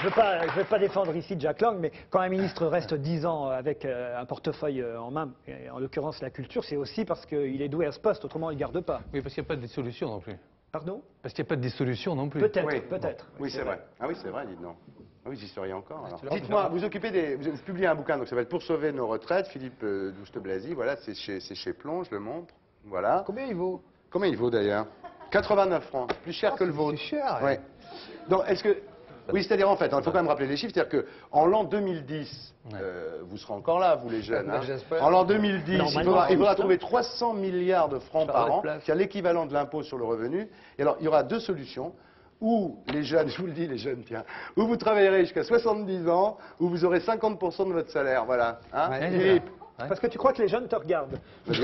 je veux pas défendre ici Jack Lang, mais quand un ministre reste 10 ans avec un portefeuille en main, et en l'occurrence la culture, c'est aussi parce qu'il est doué à ce poste, autrement il ne garde pas. Oui, parce qu'il n'y a pas de dissolution non plus. Pardon? Parce qu'il n'y a pas de dissolution non plus. Peut-être, Oui, peut-être. Oui, c'est vrai. Ah oui, c'est vrai, dites donc. Ah oui, j'y suis rien encore. alors. tu l'as Dites-moi, dit. vous publiez un bouquin, donc ça va être Pour sauver nos retraites, Philippe Douste-Blazy, voilà, c'est chez Plon, je le montre. Voilà. Combien il vaut? Combien il vaut d'ailleurs? 89 francs, plus cher que le vôtre. C'est cher. Ouais. Donc, est-ce que... Oui, c'est-à-dire en fait, il faut quand même rappeler les chiffres, c'est-à-dire qu'en l'an 2010, vous serez encore là, vous les jeunes, hein. J'espère. En l'an 2010, il faudra oui. trouver 300 milliards de francs par an, place. qui a l'équivalent de l'impôt sur le revenu. Et alors, il y aura deux solutions. Ou les jeunes, je vous le dis, les jeunes, tiens, ou vous travaillerez jusqu'à 70 ans, ou vous aurez 50% de votre salaire, voilà. Hein, Ouais, Philippe? Parce que tu crois que les jeunes te regardent.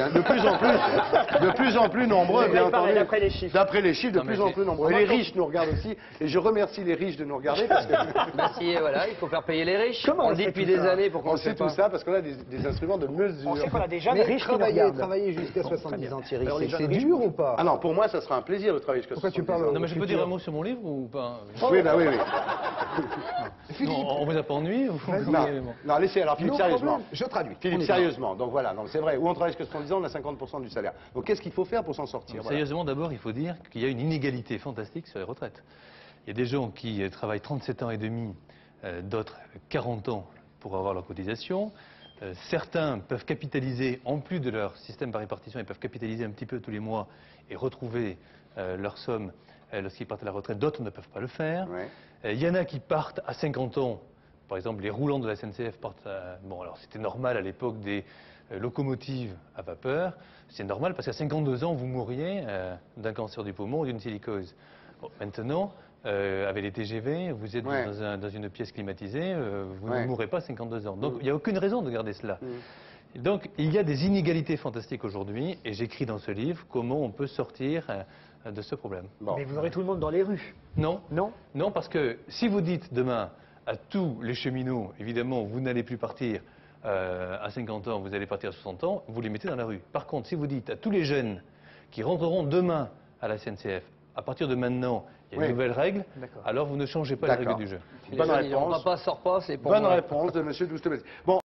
De plus en plus nombreux, bien entendu. D'après les chiffres. D'après les chiffres, de Non, mais plus en c'est- plus nombreux. Et les riches nous regardent aussi. Et je remercie les riches de nous regarder parce que Merci, voilà, il faut faire payer les riches. Comment on on le dit sait depuis tout des ça années pour qu'on on le sait sait tout pas. ça parce qu'on a des instruments de mesure. On sait qu'on a des jeunes Mais riches qui nous regardent. travailler jusqu'à 70 ans, Thierry, Alors, les c'est jeunes riches, dur ou pas? Ah non, pour moi, ça sera un plaisir de travailler jusqu'à Pourquoi tu 70 ans. parles Non, mais je peux dire un mot sur mon livre ou pas? Oui, bah oui, oui. Non, on vous a pas ennuyé ou... Non, laissez, alors Philippe, Non sérieusement. problème, je traduis. Philippe, On y va. sérieusement, donc voilà, donc c'est vrai, où on travaille jusqu'à 70 ans, on a 50% du salaire. Donc qu'est-ce qu'il faut faire pour s'en sortir? Voilà. Sérieusement, d'abord, il faut dire qu'il y a une inégalité fantastique sur les retraites. Il y a des gens qui travaillent 37 ans et demi, d'autres 40 ans pour avoir leur cotisation. Certains peuvent capitaliser, en plus de leur système par répartition, ils peuvent capitaliser un petit peu tous les mois et retrouver leur somme lorsqu'ils partent à la retraite. D'autres ne peuvent pas le faire. Ouais. Il y en a qui partent à 50 ans. Par exemple, les roulants de la SNCF partent à... Bon, alors c'était normal à l'époque des locomotives à vapeur. C'est normal parce qu'à 52 ans, vous mourriez d'un cancer du poumon ou d'une silicose. Bon, maintenant, avec les TGV, vous êtes Ouais. dans une pièce climatisée, vous Ouais. ne mourrez pas à 52 ans. Donc, il n'y a aucune raison de garder cela. Mm. Donc, il y a des inégalités fantastiques aujourd'hui, et j'écris dans ce livre comment on peut sortir de ce problème. Bon. Mais vous aurez tout le monde dans les rues. Non, Non? non, parce que si vous dites demain à tous les cheminots, évidemment, vous n'allez plus partir à 50 ans, vous allez partir à 60 ans, vous les mettez dans la rue. Par contre, si vous dites à tous les jeunes qui rentreront demain à la SNCF, à partir de maintenant, il y a Oui. une nouvelle règle, D'accord. alors vous ne changez pas les règles D'accord. du jeu. Les Bonne jeunes, ils diront, réponse. papa, sort pas, c'est pour Bonne moi. réponse de Monsieur Douste-Blazy. Bon,